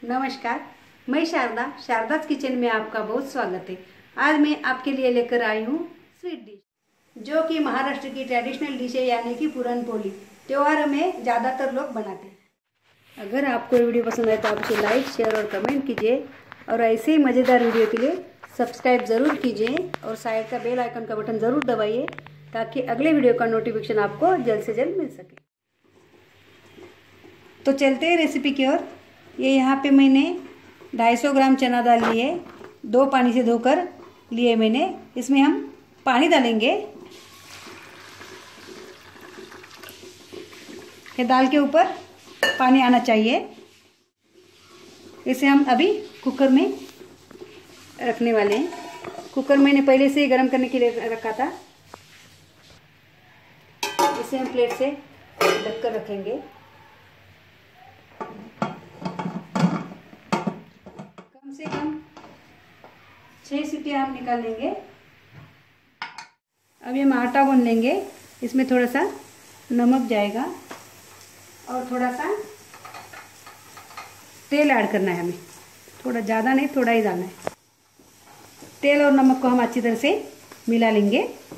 नमस्कार, मैं शारदास किचन में आपका बहुत स्वागत है। आज मैं आपके लिए लेकर आई हूँ स्वीट डिश, जो कि महाराष्ट्र की ट्रेडिशनल डिश है, यानी कि पूरन पोली। त्योहार में ज़्यादातर लोग बनाते हैं। अगर आपको ये वीडियो पसंद आए तो आप इसे लाइक, शेयर और कमेंट कीजिए, और ऐसे ही मज़ेदार वीडियो के लिए सब्सक्राइब ज़रूर कीजिए और साइड का बेल आइकन का बटन ज़रूर दबाइए, ताकि अगले वीडियो का नोटिफिकेशन आपको जल्द से जल्द मिल सके। तो चलते हैं रेसिपी की ओर। ये यहाँ पे मैंने 250 ग्राम चना दाल लिए, 2 पानी से धोकर लिए मैंने। इसमें हम पानी डालेंगे। ये दाल के ऊपर पानी आना चाहिए। इसे हम अभी कुकर में रखने वाले हैं। कुकर मैंने पहले से ही गर्म करने के लिए रखा था। इसे हम प्लेट से ढककर रखेंगे। कम से कम 6 सीटियाँ हम निकाल लेंगे। अभी हम आटा गूंद लेंगे। इसमें थोड़ा सा नमक जाएगा और थोड़ा सा तेल ऐड करना है हमें। थोड़ा ज़्यादा नहीं, थोड़ा ही डालना है। तेल और नमक को हम अच्छी तरह से मिला लेंगे।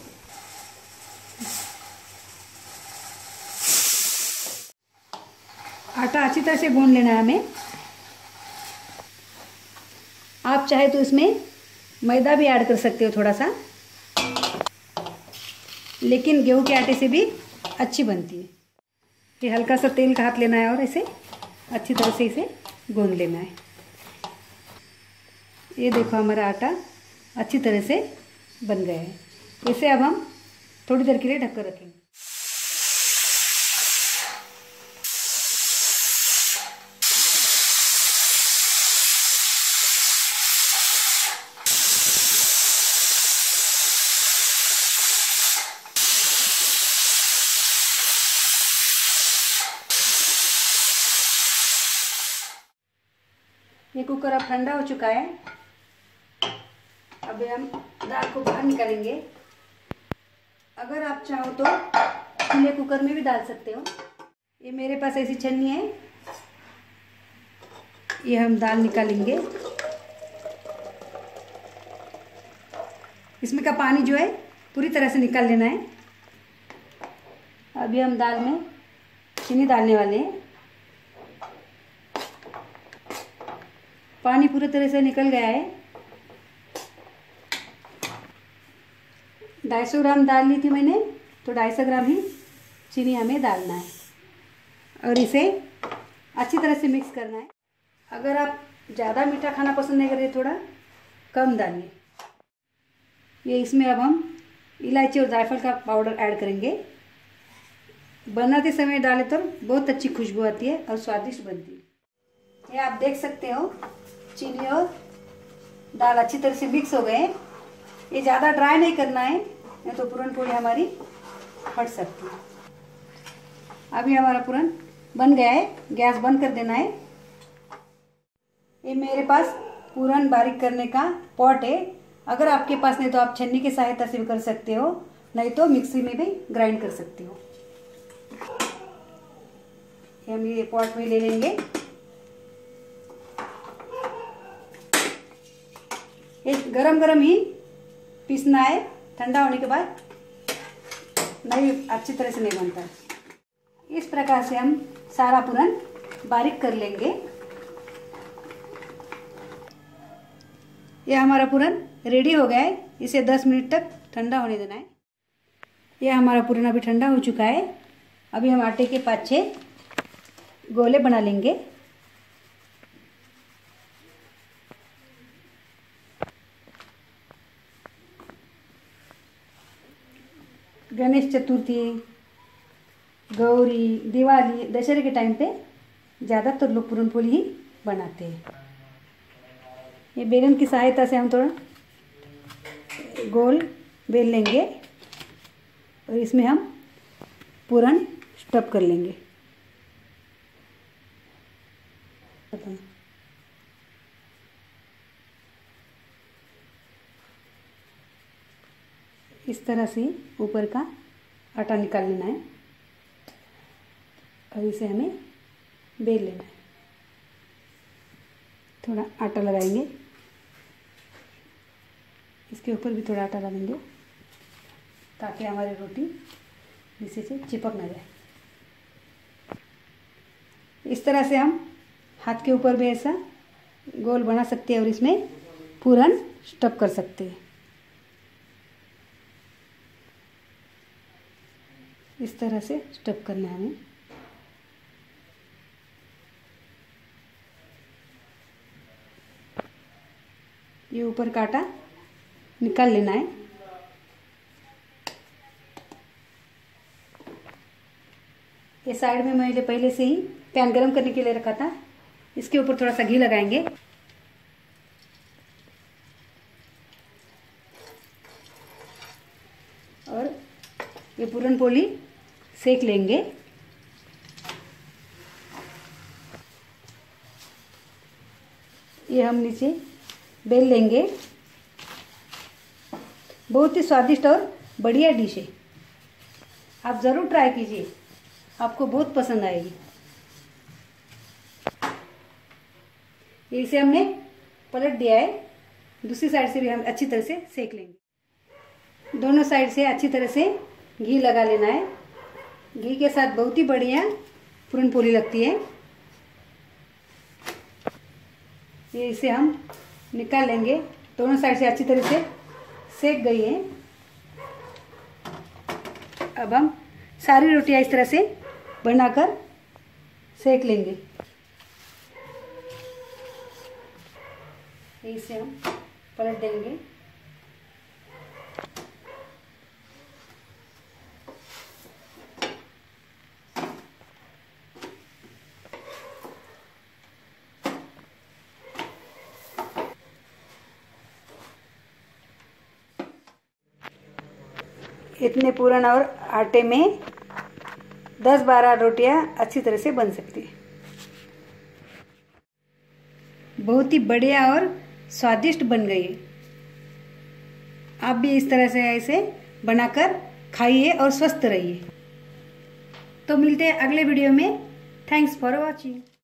आटा अच्छी तरह से गूंद लेना है हमें। आप चाहे तो इसमें मैदा भी ऐड कर सकते हो थोड़ा सा, लेकिन गेहूं के आटे से भी अच्छी बनती है। ये हल्का सा तेल का हाथ लेना है और इसे अच्छी तरह से इसे गूंद लेना है। ये देखो, हमारा आटा अच्छी तरह से बन गया है। इसे अब हम थोड़ी देर के लिए ढककर रखेंगे। ये कुकर अब ठंडा हो चुका है। अभी हम दाल को बाहर निकालेंगे। अगर आप चाहो तो खुले कुकर में भी डाल सकते हो। ये मेरे पास ऐसी छन्नी है। ये हम दाल निकालेंगे। इसमें का पानी जो है पूरी तरह से निकाल लेना है। अभी हम दाल में चीनी डालने वाले हैं। पानी पूरी तरह से निकल गया है। 250 ग्राम दाल ली थी मैंने, तो 250 ग्राम ही चीनी हमें डालना है और इसे अच्छी तरह से मिक्स करना है। अगर आप ज़्यादा मीठा खाना पसंद नहीं करते, थोड़ा कम डालिए। ये इसमें अब हम इलायची और जायफल का पाउडर ऐड करेंगे। बनाते समय डाले तो बहुत अच्छी खुशबू आती है और स्वादिष्ट बनती है। ये आप देख सकते हो, चीनी और दाल अच्छी तरह से मिक्स हो गए। ये ज़्यादा ड्राई नहीं करना है, नहीं तो पूरन पोली हमारी फट सकती है। अभी हमारा पूरन बन गया है। गैस बंद कर देना है। ये मेरे पास पूरन बारीक करने का पॉट है। अगर आपके पास नहीं तो आप छन्नी की सहायता से भी कर सकते हो, नहीं तो मिक्सी में भी ग्राइंड कर सकते हो। हम ये पॉट में ले लेंगे। ये गरम गरम ही पीसना है। ठंडा होने के बाद नहीं, अच्छी तरह से नहीं बनता है। इस प्रकार से हम सारा पूरन बारीक कर लेंगे। यह हमारा पूरन रेडी हो गया है। इसे 10 मिनट तक ठंडा होने देना है। यह हमारा पूरन अभी ठंडा हो चुका है। अभी हम आटे के 5-6 गोले बना लेंगे। गणेश चतुर्थी, गौरी, दिवाली, दशहरे के टाइम पे ज़्यादातर लोग पूरन पोली ही बनाते हैं। ये बेलन की सहायता से हम थोड़ा गोल बेल लेंगे और इसमें हम पूरन स्टफ कर लेंगे। इस तरह से ऊपर का आटा निकाल लेना है और इसे हमें बेल लेना है। थोड़ा आटा लगाएंगे, इसके ऊपर भी थोड़ा आटा लगाएंगे ताकि हमारी रोटी नीचे से चिपक ना जाए। इस तरह से हम हाथ के ऊपर भी ऐसा गोल बना सकते हैं और इसमें पूरन स्टफ कर सकते हैं। इस तरह से स्टफ करना है हमें। ये ऊपर का आटा निकाल लेना है। ये साइड में मैंने पहले से ही पैन गरम करने के लिए रखा था, इसके ऊपर थोड़ा सा घी लगाएंगे और ये पूरन पोली सेक लेंगे। ये हम नीचे बेल लेंगे। बहुत ही स्वादिष्ट और बढ़िया डिश है, आप ज़रूर ट्राई कीजिए, आपको बहुत पसंद आएगी। इसे हमने पलट दिया है, दूसरी साइड से भी हम अच्छी तरह से सेक लेंगे। दोनों साइड से अच्छी तरह से घी लगा लेना है। घी के साथ बहुत ही बढ़िया पूरन पोली लगती है। ये इसे हम निकाल लेंगे। दोनों साइड से अच्छी तरह से सेक गई है। अब हम सारी रोटियां इस तरह से बनाकर सेक लेंगे। इसे हम पलट देंगे। इतने पूरन और आटे में 10-12 रोटियां अच्छी तरह से बन सकती है। बहुत ही बढ़िया और स्वादिष्ट बन गई है। आप भी इस तरह से ऐसे बनाकर खाइए और स्वस्थ रहिए। तो मिलते हैं अगले वीडियो में। Thanks for watching.